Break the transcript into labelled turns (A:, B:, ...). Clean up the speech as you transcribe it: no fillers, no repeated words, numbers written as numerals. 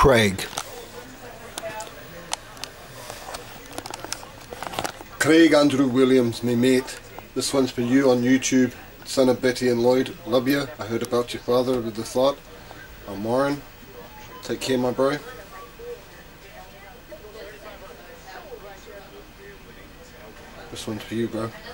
A: Craig.
B: Craig Andrew Williams, me mate. This one's for you on YouTube. Son of Betty and Lloyd, love you. I heard about your father with the thought. I'm Warren. Take care, my bro. This one's for you, bro.